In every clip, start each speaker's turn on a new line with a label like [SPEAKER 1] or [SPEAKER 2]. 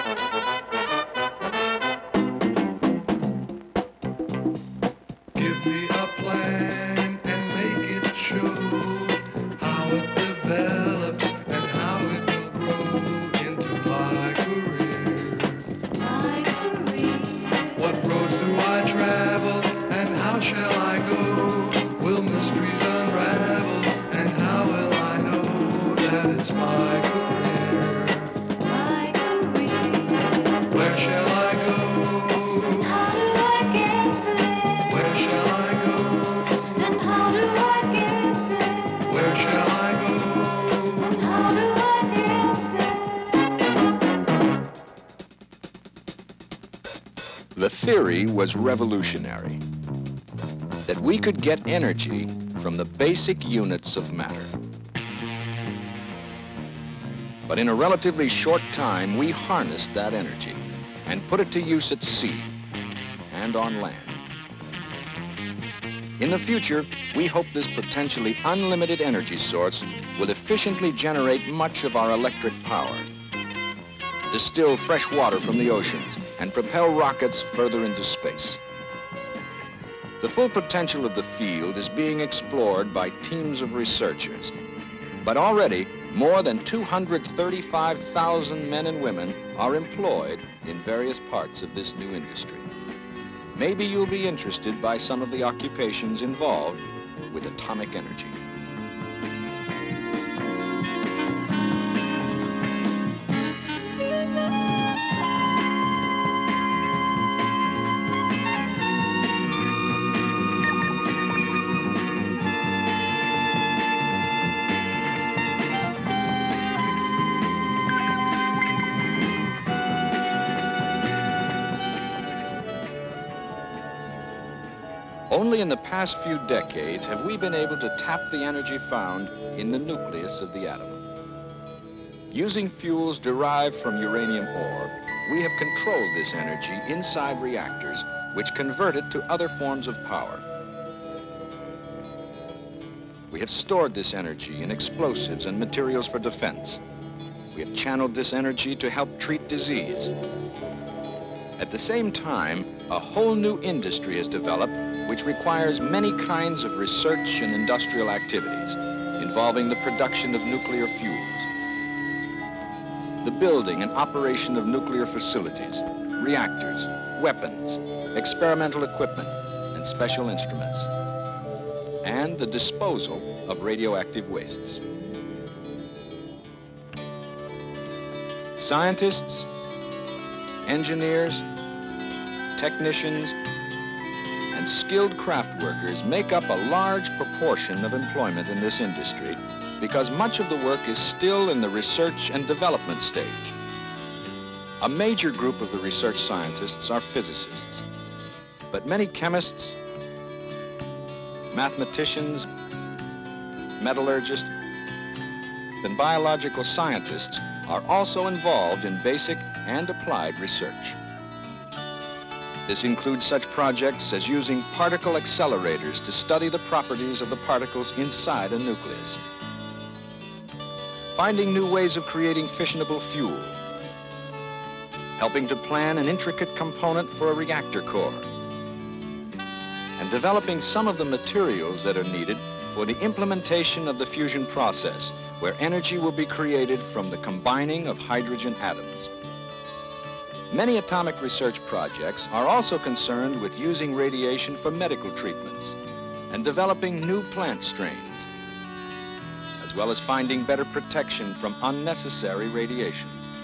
[SPEAKER 1] Give me a plan and make it show how it develops and how it will grow into my career.
[SPEAKER 2] My career.
[SPEAKER 1] What roads do I travel and how shall I go? Will mysteries unravel and how will I know that it's my career?
[SPEAKER 2] My career.
[SPEAKER 1] Where shall I go?
[SPEAKER 2] And how do I get there?
[SPEAKER 1] Where shall I go?
[SPEAKER 2] And how do I get there?
[SPEAKER 1] Where shall I go?
[SPEAKER 2] And how do I get there?
[SPEAKER 3] The theory was revolutionary, that we could get energy from the basic units of matter. But in a relatively short time, we harnessed that energy and put it to use at sea and on land. In the future, we hope this potentially unlimited energy source will efficiently generate much of our electric power, distill fresh water from the oceans, and propel rockets further into space. The full potential of the field is being explored by teams of researchers, but already more than 235,000 men and women are employed in various parts of this new industry. Maybe you'll be interested by some of the occupations involved with atomic energy. Only in the past few decades have we been able to tap the energy found in the nucleus of the atom. Using fuels derived from uranium ore, we have controlled this energy inside reactors, which convert it to other forms of power. We have stored this energy in explosives and materials for defense. We have channeled this energy to help treat disease. At the same time, a whole new industry has developed which requires many kinds of research and industrial activities involving the production of nuclear fuels, the building and operation of nuclear facilities, reactors, weapons, experimental equipment, and special instruments, and the disposal of radioactive wastes. Scientists, engineers, technicians, and skilled craft workers make up a large proportion of employment in this industry because much of the work is still in the research and development stage. A major group of the research scientists are physicists, but many chemists, mathematicians, metallurgists, and biological scientists are also involved in basic and applied research. This includes such projects as using particle accelerators to study the properties of the particles inside a nucleus, finding new ways of creating fissionable fuel, helping to plan an intricate component for a reactor core, and developing some of the materials that are needed for the implementation of the fusion process, where energy will be created from the combining of hydrogen atoms. Many atomic research projects are also concerned with using radiation for medical treatments and developing new plant strains, as well as finding better protection from unnecessary radiation.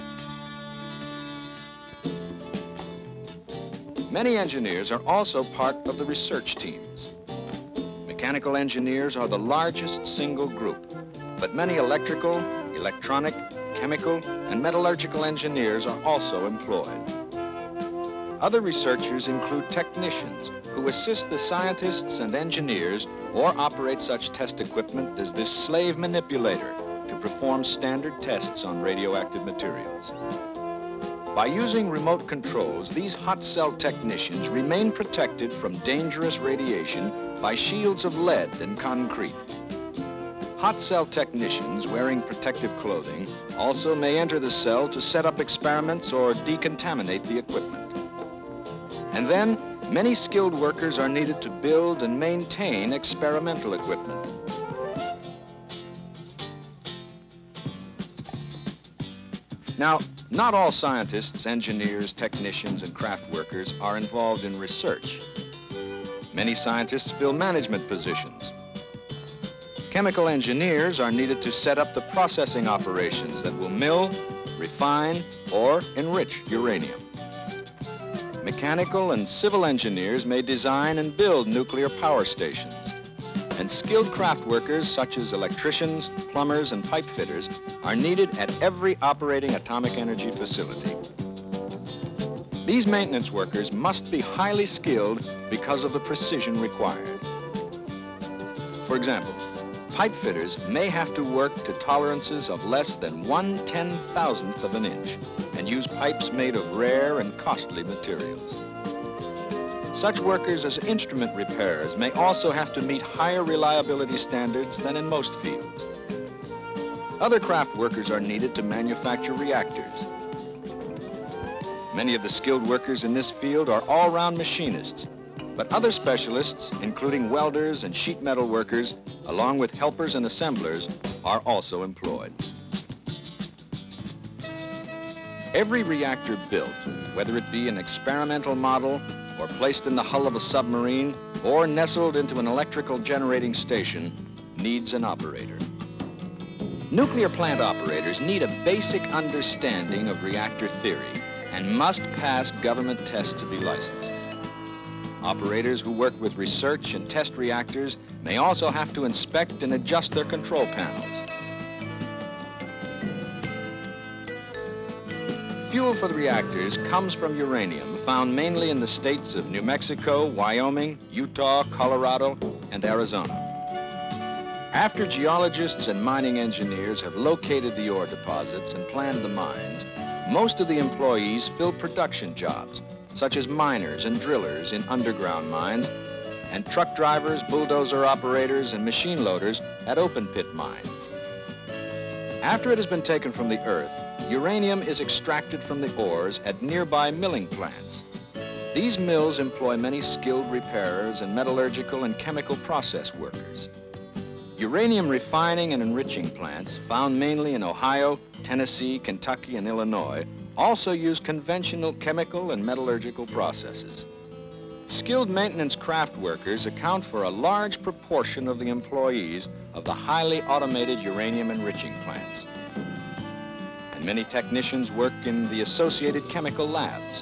[SPEAKER 3] Many engineers are also part of the research teams. Mechanical engineers are the largest single group, but many electrical, electronic, chemical, and metallurgical engineers are also employed. Other researchers include technicians who assist the scientists and engineers or operate such test equipment as this slave manipulator to perform standard tests on radioactive materials. By using remote controls, these hot cell technicians remain protected from dangerous radiation by shields of lead and concrete. Hot cell technicians wearing protective clothing also may enter the cell to set up experiments or decontaminate the equipment. And then, many skilled workers are needed to build and maintain experimental equipment. Now, not all scientists, engineers, technicians, and craft workers are involved in research. Many scientists fill management positions. Chemical engineers are needed to set up the processing operations that will mill, refine, or enrich uranium. Mechanical and civil engineers may design and build nuclear power stations. And skilled craft workers such as electricians, plumbers, and pipe fitters are needed at every operating atomic energy facility. These maintenance workers must be highly skilled because of the precision required. For example, pipe fitters may have to work to tolerances of less than 1/10,000th of an inch and use pipes made of rare and costly materials. Such workers as instrument repairers may also have to meet higher reliability standards than in most fields. Other craft workers are needed to manufacture reactors. Many of the skilled workers in this field are all-round machinists, but other specialists, including welders and sheet metal workers, along with helpers and assemblers, are also employed. Every reactor built, whether it be an experimental model or placed in the hull of a submarine or nestled into an electrical generating station, needs an operator. Nuclear plant operators need a basic understanding of reactor theory and must pass government tests to be licensed. Operators who work with research and test reactors may also have to inspect and adjust their control panels. Fuel for the reactors comes from uranium, found mainly in the states of New Mexico, Wyoming, Utah, Colorado, and Arizona. After geologists and mining engineers have located the ore deposits and planned the mines, most of the employees fill production jobs, such as miners and drillers in underground mines, and truck drivers, bulldozer operators, and machine loaders at open pit mines. After it has been taken from the earth, uranium is extracted from the ores at nearby milling plants. These mills employ many skilled repairers and metallurgical and chemical process workers. Uranium refining and enriching plants, found mainly in Ohio, Tennessee, Kentucky, and Illinois, also use conventional chemical and metallurgical processes. Skilled maintenance craft workers account for a large proportion of the employees of the highly automated uranium enriching plants. And many technicians work in the associated chemical labs.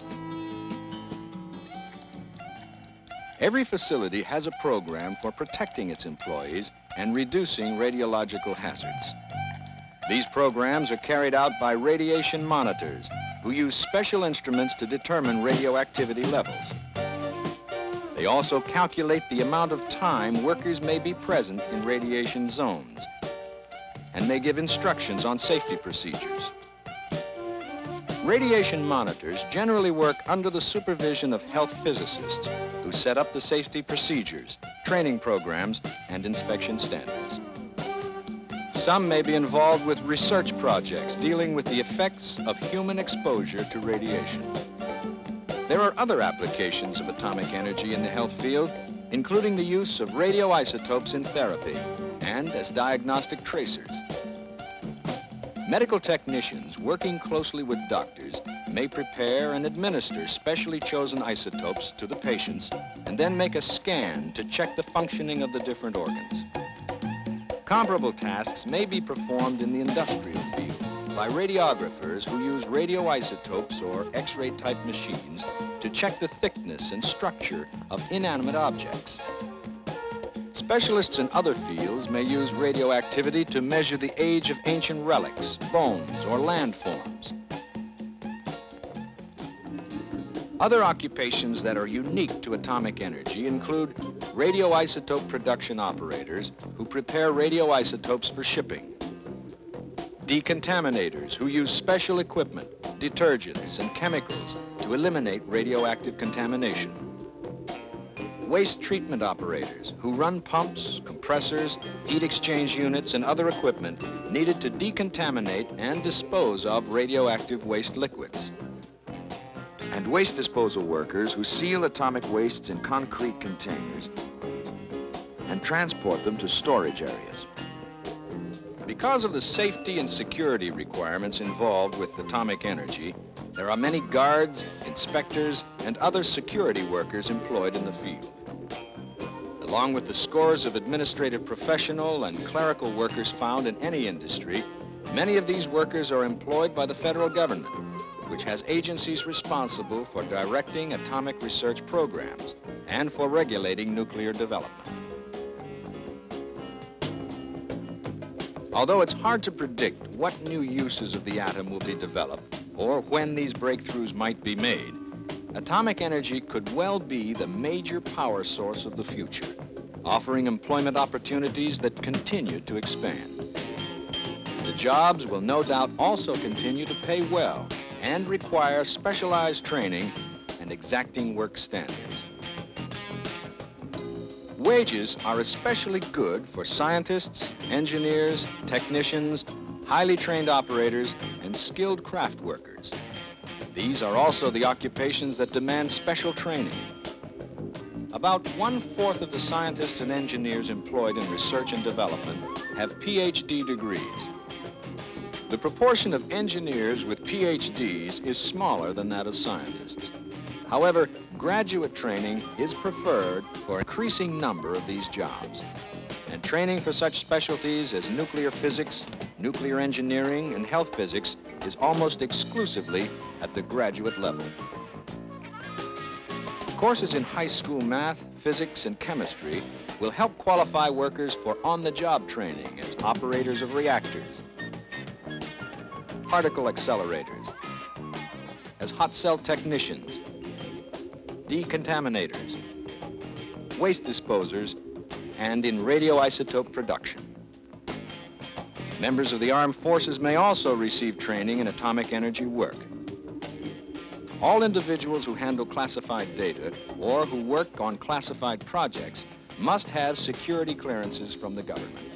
[SPEAKER 3] Every facility has a program for protecting its employees and reducing radiological hazards. These programs are carried out by radiation monitors who use special instruments to determine radioactivity levels. They also calculate the amount of time workers may be present in radiation zones and may give instructions on safety procedures. Radiation monitors generally work under the supervision of health physicists who set up the safety procedures, training programs, and inspection standards. Some may be involved with research projects dealing with the effects of human exposure to radiation. There are other applications of atomic energy in the health field, including the use of radioisotopes in therapy and as diagnostic tracers. Medical technicians working closely with doctors may prepare and administer specially chosen isotopes to the patients and then make a scan to check the functioning of the different organs. Comparable tasks may be performed in the industrial field by radiographers who use radioisotopes or X-ray type machines to check the thickness and structure of inanimate objects. Specialists in other fields may use radioactivity to measure the age of ancient relics, bones, or landforms. Other occupations that are unique to atomic energy include radioisotope production operators who prepare radioisotopes for shipping, decontaminators who use special equipment, detergents, and chemicals to eliminate radioactive contamination, waste treatment operators who run pumps, compressors, heat exchange units, and other equipment needed to decontaminate and dispose of radioactive waste liquids. And waste disposal workers who seal atomic wastes in concrete containers and transport them to storage areas. Because of the safety and security requirements involved with atomic energy, there are many guards, inspectors, and other security workers employed in the field. Along with the scores of administrative professional and clerical workers found in any industry, many of these workers are employed by the federal government, which has agencies responsible for directing atomic research programs and for regulating nuclear development. Although it's hard to predict what new uses of the atom will be developed or when these breakthroughs might be made, atomic energy could well be the major power source of the future, offering employment opportunities that continue to expand. The jobs will no doubt also continue to pay well and require specialized training and exacting work standards. Wages are especially good for scientists, engineers, technicians, highly trained operators, and skilled craft workers. These are also the occupations that demand special training. About 1/4 of the scientists and engineers employed in research and development have PhD degrees. The proportion of engineers with PhDs is smaller than that of scientists. However, graduate training is preferred for an increasing number of these jobs. And training for such specialties as nuclear physics, nuclear engineering, and health physics is almost exclusively at the graduate level. Courses in high school math, physics, and chemistry will help qualify workers for on-the-job training as operators of reactors, particle accelerators, as hot cell technicians, decontaminators, waste disposers, and in radioisotope production. Members of the armed forces may also receive training in atomic energy work. All individuals who handle classified data or who work on classified projects must have security clearances from the government.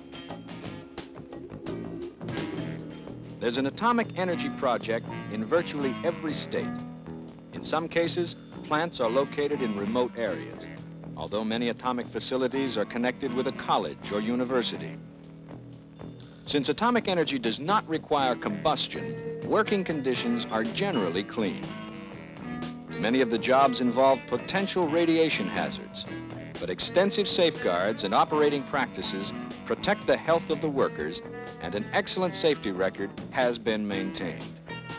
[SPEAKER 3] There's an atomic energy project in virtually every state. In some cases, plants are located in remote areas, although many atomic facilities are connected with a college or university. Since atomic energy does not require combustion, working conditions are generally clean. Many of the jobs involve potential radiation hazards, but extensive safeguards and operating practices protect the health of the workers, and an excellent safety record has been maintained.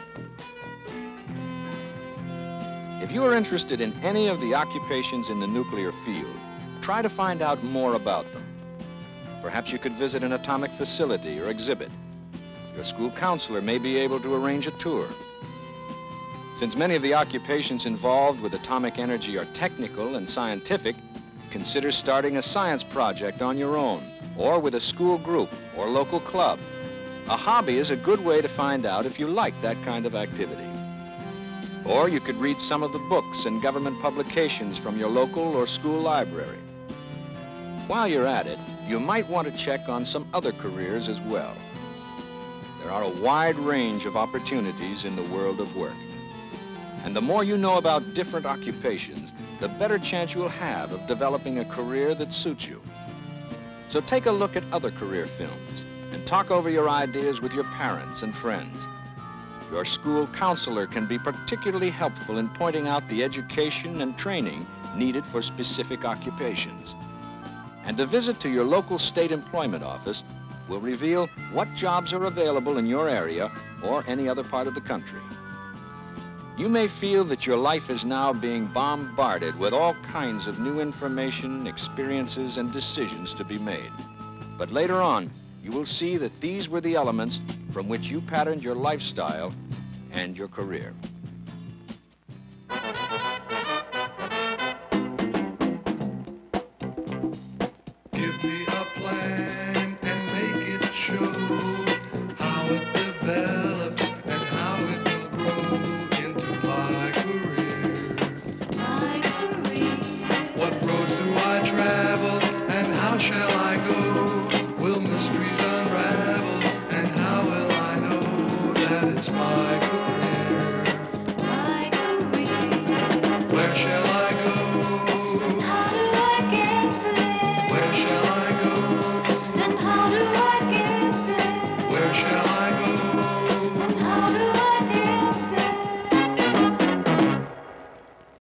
[SPEAKER 3] If you are interested in any of the occupations in the nuclear field, try to find out more about them. Perhaps you could visit an atomic facility or exhibit. Your school counselor may be able to arrange a tour. Since many of the occupations involved with atomic energy are technical and scientific, consider starting a science project on your own, or with a school group or local club. A hobby is a good way to find out if you like that kind of activity. Or you could read some of the books and government publications from your local or school library. While you're at it, you might want to check on some other careers as well. There are a wide range of opportunities in the world of work. And the more you know about different occupations, the better chance you'll have of developing a career that suits you. So take a look at other career films and talk over your ideas with your parents and friends. Your school counselor can be particularly helpful in pointing out the education and training needed for specific occupations. And a visit to your local state employment office will reveal what jobs are available in your area or any other part of the country. You may feel that your life is now being bombarded with all kinds of new information, experiences, and decisions to be made. But later on, you will see that these were the elements from which you patterned your lifestyle and your career.